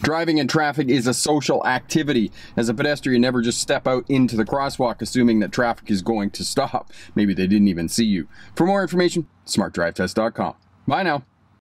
Driving in traffic is a social activity. As a pedestrian, never just step out into the crosswalk assuming that traffic is going to stop. Maybe they didn't even see you. For more information, smartdrivetest.com. Bye now.